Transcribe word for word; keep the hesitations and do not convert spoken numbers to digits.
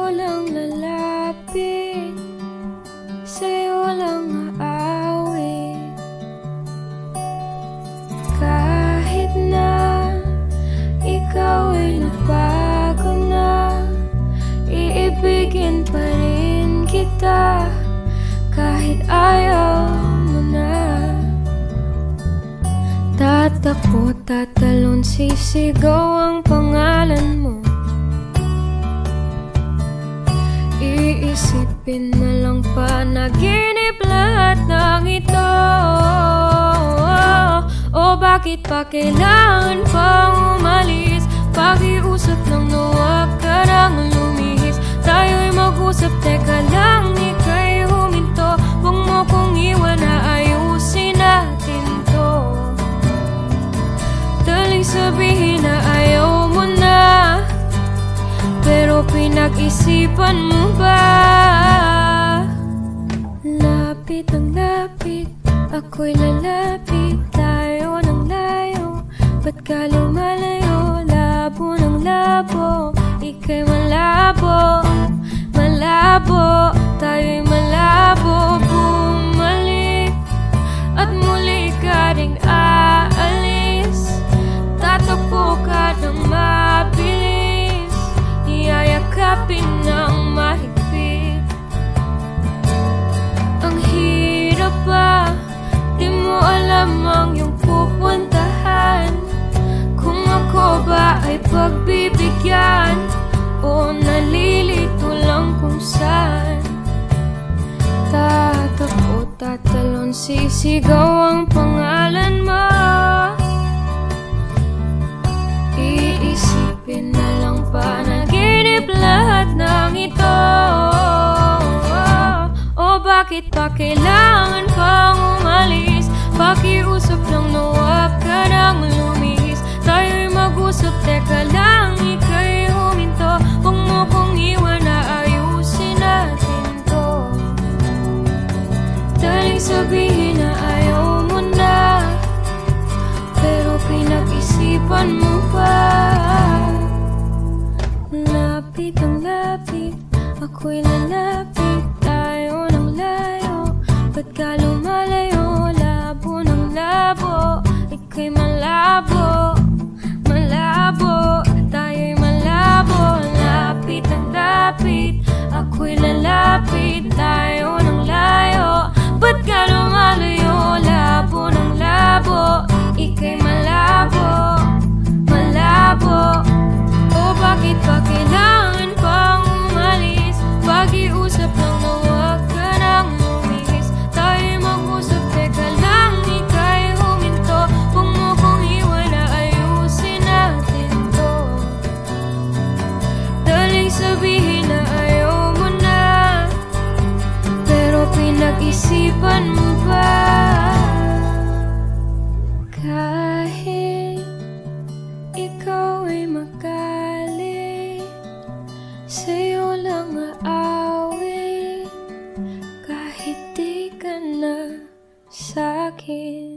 Sa'yo lang lalapit, sa'yo lang aawit. Kahit na ikaw ay nagbago na, iibigin pa rin kita kahit ayaw mo na. Tatakbo, tatalon, sisigaw ang pangalan mo. Iisipin na lang panaginip lahat ng ito. O bakit pa kailangan pang umalis? Pakiusap lang na huwag ka nang lumihis. Tayo'y mag-usap, teka lang, ika'y huminto. Huwag mo kong iwan na ayusin natin to. Daling sabihin na ayaw mo na, pero pinag-isipan mo ba? Lapit ang lapit, ako'y lalapit. Tayo ng layo, ba't ka lumalayo? Labo ng labo, ika'y malabo. Malabo, tayo'y malabo. Bumalik at muli ka ring aalis. Tatakbo ka ng mabilis, iyayakapin ng mahigpit. Ang hirap pa, di mo alam ang iyong pupuntahan. Kung ako ba ay pagbibigyan o nalilito lang kung saan. Tatakbo, tatalon, sisigaw ang pangalan mo. Iisipin na lang panaginip lahat ng ito. O bakit pa kailangan pang umalis? Pakiusap lang na huwag ka nang lumihis. Tayo'y mag-usap, teka lang, ika'y huminto. Huwag mo kong iwan na ayusin natin to. Daling sabihin na ayaw mo na, pero pinag-isipan mo pa. Lapit ang lapit, ako'y lalapit. Tayo ng layo, ba't ka lumalayo? Labo ng labo, ika'y malabo. Malabo, tayo'y malabo. Lapit ang lapit, ako'y lalapit. Tayo ng layo, ba't ka lumalayo? Labo ng labo, ika'y malabo. Malabo, o bakit pa kailangan pang umalis? Pakiusap lang na huwag ka nang lumihis. Tayo'y mag-usap, teka lang, ika'y huminto. Huwag mo kong iwan na ayusin natin to. Daling sabihin na ayaw mo na, pero pinag-isipan mo ba? Kahit ikaw ay magalit, sa'yo lang aawit. Kahit di ka na sa'kin.